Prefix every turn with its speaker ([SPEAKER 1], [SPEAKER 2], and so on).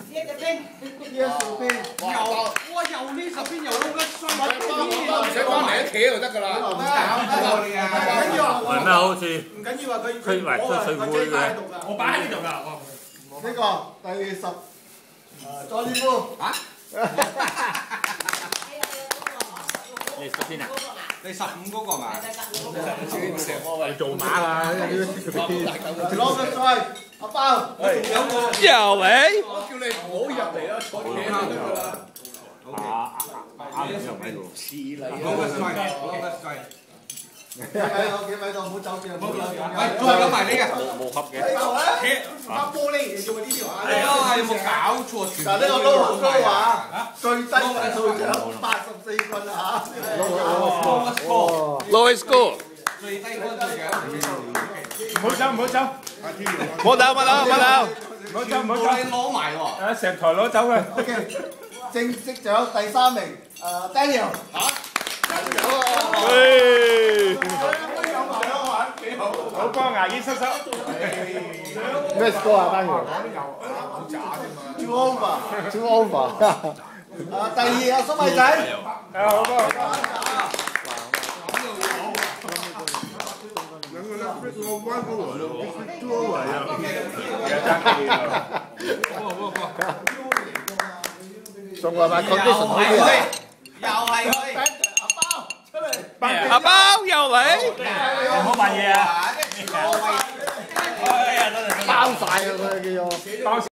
[SPEAKER 1] 呢十邊，哇！又呢十邊又撈得衰，
[SPEAKER 2] 唔使翻嚟一企就得㗎啦。
[SPEAKER 3] 係咩？好似
[SPEAKER 4] 唔緊要啊，
[SPEAKER 3] 佢為出水會嘅。
[SPEAKER 4] 我擺喺呢度㗎。
[SPEAKER 1] 呢個第10，佐利夫
[SPEAKER 2] 嚇？
[SPEAKER 3] 你識邊啊？
[SPEAKER 2] 第15嗰個嘛？
[SPEAKER 3] 你做馬啦！
[SPEAKER 1] 攞個賽，阿包，
[SPEAKER 2] 有個
[SPEAKER 5] 又嚟，
[SPEAKER 2] 我叫你唔好入嚟啦，坐企喺度㗎啦。
[SPEAKER 3] 啱又唔喺度。
[SPEAKER 2] 攞個帥，攞個帥。
[SPEAKER 1] 企喺度，唔好走住，唔好走住。
[SPEAKER 2] 再咁埋你嘅。
[SPEAKER 3] 冇合嘅。
[SPEAKER 4] 打玻璃用呢條啊！
[SPEAKER 2] 係啊，有冇搞錯？
[SPEAKER 1] 嗱，呢個撈好撈啊！最低分數獎84分啊嚇
[SPEAKER 5] ，Lowest score，
[SPEAKER 2] 最低分數獎。
[SPEAKER 3] 唔好走，唔好走，
[SPEAKER 5] 唔好走，唔好走，唔好走。
[SPEAKER 3] 唔好走，唔好走。
[SPEAKER 2] 你攞埋喎。
[SPEAKER 3] 成台攞走佢。
[SPEAKER 1] ！OK，正式獎第3名，Daniel。
[SPEAKER 3] 好幫牙醫叔叔。
[SPEAKER 1] 咩 score 啊，Daniel？ Two over。第2蘇米仔。
[SPEAKER 3] 好幫。
[SPEAKER 1] 仲話買 condition 好啲啊！
[SPEAKER 2] 又係佢。
[SPEAKER 5] 阿包又嚟，
[SPEAKER 3] 唔好扮嘢啊！
[SPEAKER 1] 包曬啊佢叫做。